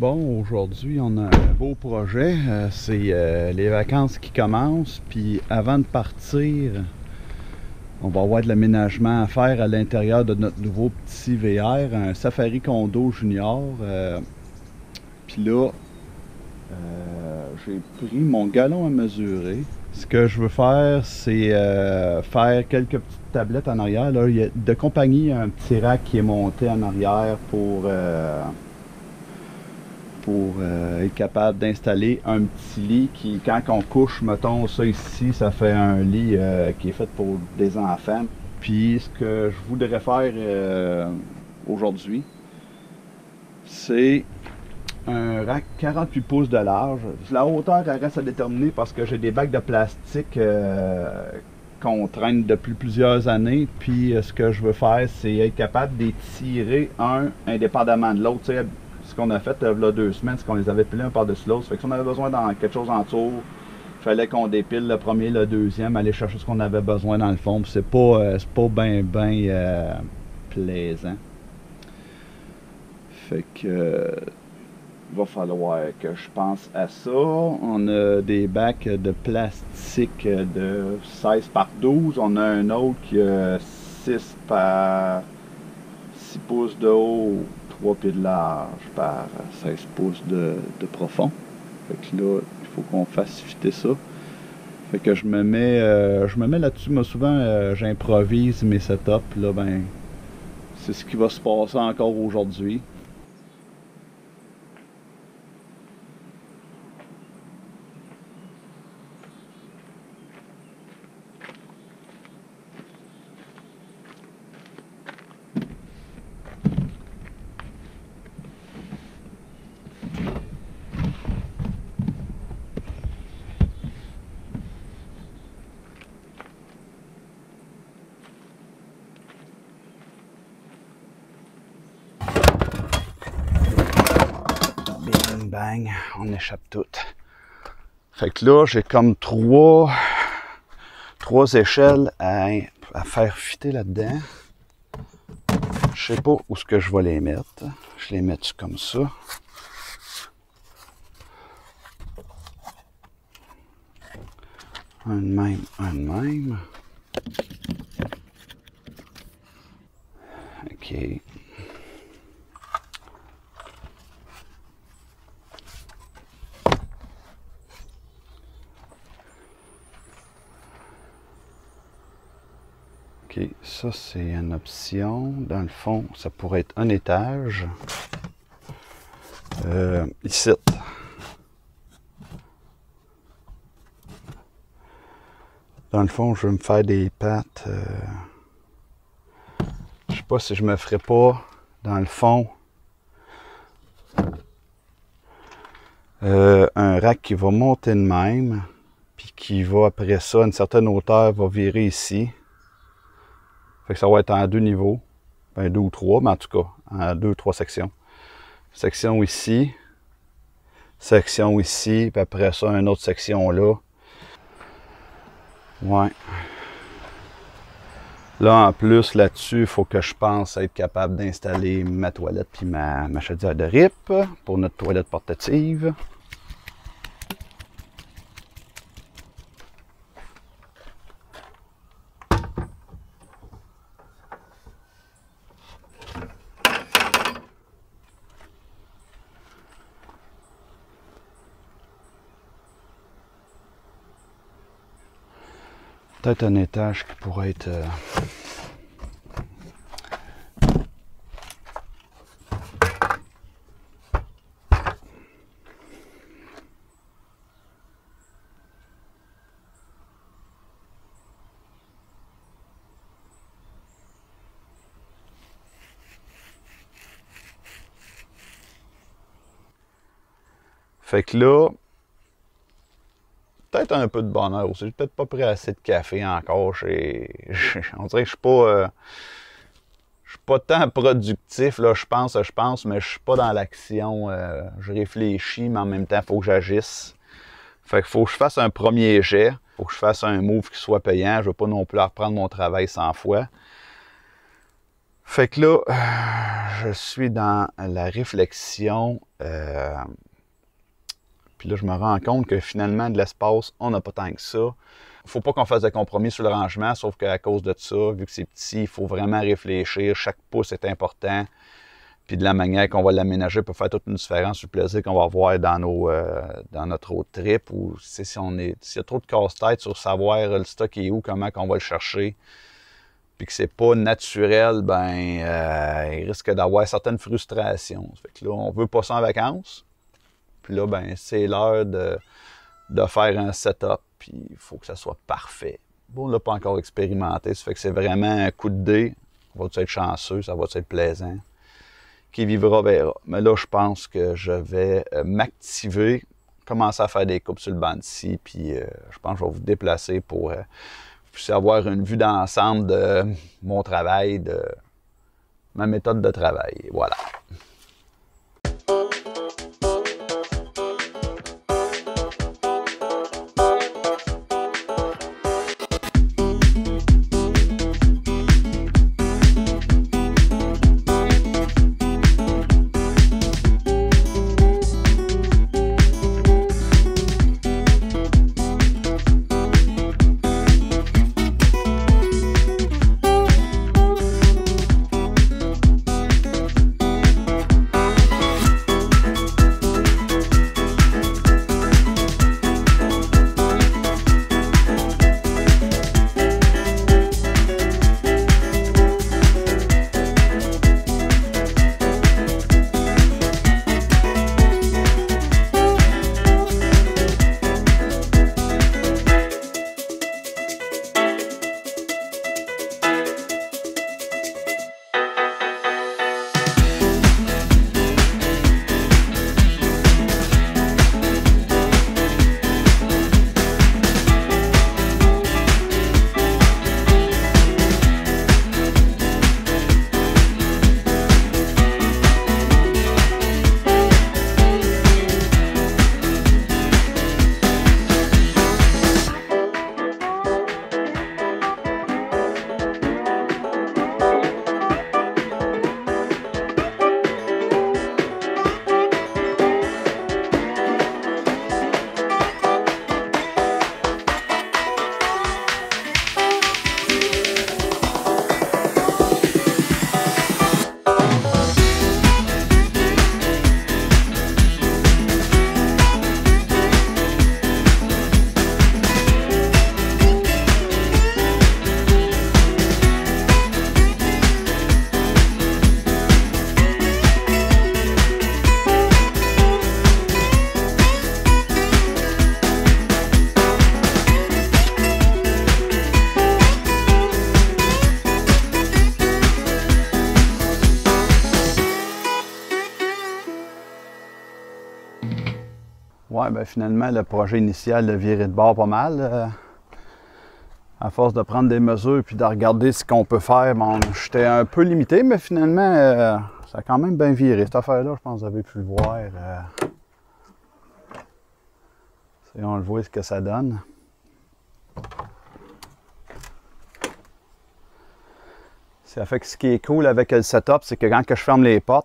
Bon, aujourd'hui, on a un beau projet. C'est les vacances qui commencent. Puis avant de partir, on va avoir de l'aménagement à faire à l'intérieur de notre nouveau petit VR, un Safari Condo Junior. Puis là, j'ai pris mon galon à mesurer. Ce que je veux faire, c'est faire quelques petites tablettes en arrière. Là, il y a, de compagnie, il y a un petit rack qui est monté en arrière pour être capable d'installer un petit lit qui, quand on couche, mettons ça ici, ça fait un lit qui est fait pour des enfants. Puis ce que je voudrais faire aujourd'hui, c'est un rack 48 pouces de large. La hauteur, elle reste à déterminer parce que j'ai des bacs de plastique qu'on traîne depuis plusieurs années. Puis ce que je veux faire, c'est être capable d'étirer un indépendamment de l'autre. Ce qu'on a fait il y a 2 semaines, c'est qu'on les avait pilés un par-dessus l'autre. Fait que si on avait besoin dans quelque chose en dessous, il fallait qu'on dépile le premier, le deuxième, aller chercher ce qu'on avait besoin dans le fond. Puis c'est pas bien plaisant. Fait que il va falloir que je pense à ça. On a des bacs de plastique de 16 par 12. On a un autre qui a 6 par 6 pouces de haut, 3 pieds de large par 16 pouces de profond. Fait que là, il faut qu'on fasse fitter ça. Fait que je me mets là-dessus. Moi, souvent, j'improvise mes setups. Là, ben, c'est ce qui va se passer encore aujourd'hui. Bing bang, on échappe tout. Fait que là, j'ai comme trois échelles à faire fitter là-dedans. Je sais pas où ce que je vais les mettre. Je les mets comme ça. Un de même, un de même. OK. OK, ça c'est une option. Dans le fond, ça pourrait être un étage. Ici. Dans le fond, je vais me faire des pattes. Je sais pas si je me ferais pas, dans le fond, un rack qui va monter de même, puis qui va après ça, à une certaine hauteur, va virer ici. Fait que ça va être en 2 niveaux. Ben 2 ou 3, mais en tout cas, en 2 ou 3 sections. Section ici, section ici, puis après ça, une autre section là. Ouais. Là, en plus, là-dessus, il faut que je pense être capable d'installer ma toilette puis ma chaudière de RIP pour notre toilette portative. Peut-être un étage qui pourrait être... Fait que là, peut-être un peu de bonheur aussi. J'ai peut-être pas pris assez de café encore. On dirait que je suis pas tant productif, là, je pense, mais je suis pas dans l'action. Je réfléchis, mais en même temps, il faut que j'agisse. Fait qu'il faut que je fasse un premier jet. Il faut que je fasse un move qui soit payant. Je veux pas non plus reprendre mon travail 100 fois. Fait que là, je suis dans la réflexion. Puis là, je me rends compte que finalement, de l'espace, on n'a pas tant que ça. Faut pas qu'on fasse de compromis sur le rangement, sauf qu'à cause de ça, vu que c'est petit, il faut vraiment réfléchir. Chaque pouce est important. Puis de la manière qu'on va l'aménager peut faire toute une différence sur le plaisir qu'on va avoir dans notre road trip. Ou s'il y a trop de casse-tête sur savoir le stock est où, comment qu'on va le chercher, puis que c'est pas naturel, il risque d'avoir certaines frustrations. Fait que là, on veut pas ça en vacances. Puis là, c'est l'heure de faire un setup, puis il faut que ça soit parfait. Bon, on l'a pas encore expérimenté, ça fait que c'est vraiment un coup de dé. On va être chanceux, ça va être plaisant. Qui vivra verra. Mais là, je pense que je vais m'activer, commencer à faire des coupes sur le banc de scie, puis je pense que je vais vous déplacer pour puissiez avoir une vue d'ensemble de mon travail, de ma méthode de travail. Voilà. Ouais, finalement, le projet initial a viré de bord pas mal. À force de prendre des mesures puis de regarder ce qu'on peut faire, j'étais un peu limité, mais finalement, ça a quand même bien viré. Cette affaire-là, je pense que vous avez pu le voir. On le voit ce que ça donne. Ça fait que ce qui est cool avec le setup, c'est que quand je ferme les portes,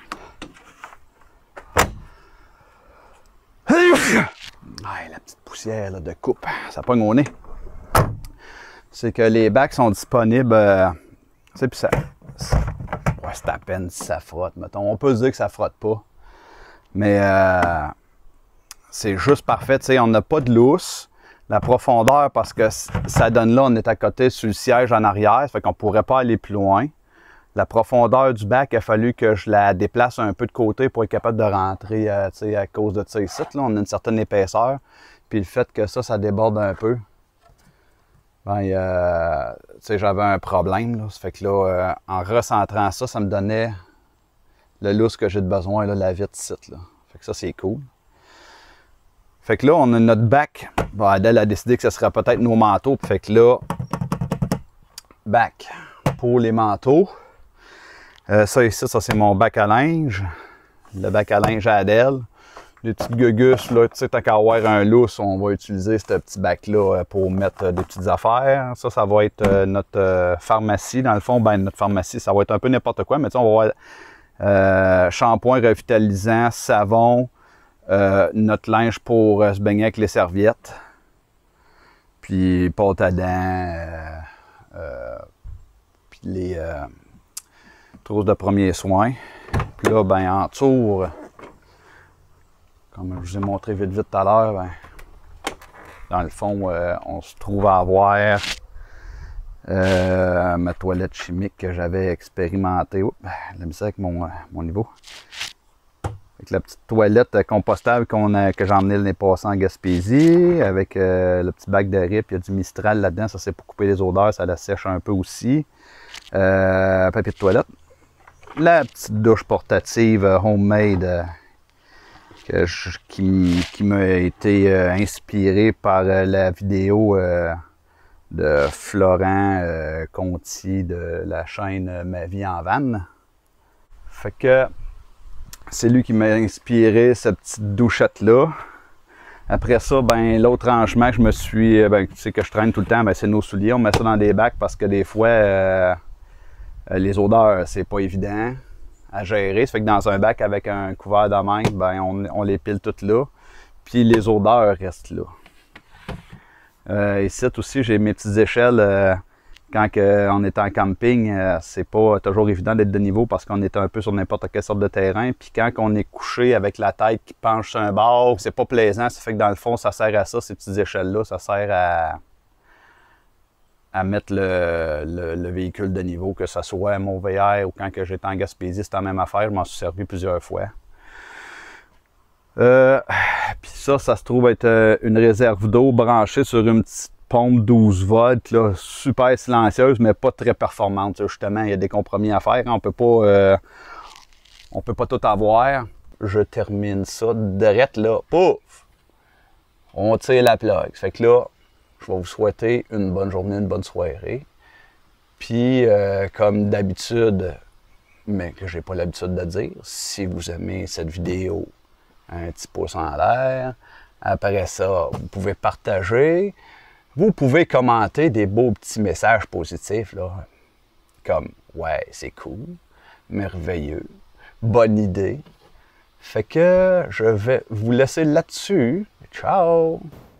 la petite poussière là, de coupe, ça pogne au nez. C'est que les bacs sont disponibles, puis ça, c'est à peine si ça frotte, mettons. On peut se dire que ça frotte pas, mais c'est juste parfait. Tu sais, on n'a pas de lousse. La profondeur, parce que ça donne là, on est à côté sur le siège en arrière, ça fait qu'on pourrait pas aller plus loin. La profondeur du bac, il a fallu que je la déplace un peu de côté pour être capable de rentrer, tu sais, à cause de ça ici. Là, on a une certaine épaisseur. Puis le fait que ça déborde un peu, tu sais, j'avais un problème. Là. Ça fait que là, en recentrant ça, ça me donnait le lousse que j'ai de besoin, là, la vitre ici. Là. Fait que ça, c'est cool. Fait que là, on a notre bac. Adèle a décidé que ce serait peut-être nos manteaux. Fait que là, bac pour les manteaux. Ça ici, ça c'est mon bac à linge. Le bac à linge à Adèle. les petites gugus, là, tu sais, t'as qu'à avoir un lousse, on va utiliser ce petit bac-là pour mettre des petites affaires. Ça va être notre pharmacie. Dans le fond, ben notre pharmacie, ça va être un peu n'importe quoi, mais tu sais, on va avoir shampoing revitalisant, savon, notre linge pour se baigner avec les serviettes, puis pâte à dents, puis les trousses de premiers soins. Puis là, ben en tour, comme je vous ai montré vite tout à l'heure, ben, dans le fond, on se trouve à avoir ma toilette chimique que j'avais expérimentée. Oups, la misère avec mon niveau. Avec la petite toilette compostable que j'ai emmené l'année passée en Gaspésie, avec le petit bac de rip, il y a du Mistral là-dedans, ça c'est pour couper les odeurs, ça la sèche un peu aussi. Papier de toilette. La petite douche portative homemade qui m'a été inspirée par la vidéo de Florent Conti de la chaîne Ma vie en van. Fait que c'est lui qui m'a inspiré cette petite douchette-là. Après ça, ben l'autre rangement que je me suis, tu sais que je traîne tout le temps, ben, c'est nos souliers. On met ça dans des bacs parce que des fois, les odeurs, c'est pas évident à gérer. Ça fait que dans un bac avec un couvert de même, ben on les pile toutes là. Puis les odeurs restent là. Ici aussi, j'ai mes petites échelles. Quand on est en camping, c'est pas toujours évident d'être de niveau parce qu'on est un peu sur n'importe quelle sorte de terrain. Puis quand on est couché avec la tête qui penche sur un bord, c'est pas plaisant. Ça fait que dans le fond, ça sert à ça, ces petites échelles-là. Ça sert à mettre le véhicule de niveau, que ce soit mon VR ou quand j'étais en Gaspésie, c'était la même affaire. Je m'en suis servi plusieurs fois. Puis ça se trouve être une réserve d'eau branchée sur une petite pompe 12 volts, là, super silencieuse, mais pas très performante. Justement, il y a des compromis à faire. On peut pas tout avoir. Je termine ça direct là. Pouf! On tire la plug. Fait que là, je vais vous souhaiter une bonne journée, une bonne soirée. Puis, comme d'habitude, mais que j'ai pas l'habitude de dire, si vous aimez cette vidéo, un petit pouce en l'air. Après ça, vous pouvez partager. Vous pouvez commenter des beaux petits messages positifs, là. Comme, ouais, c'est cool, merveilleux, bonne idée. Fait que je vais vous laisser là-dessus. Ciao!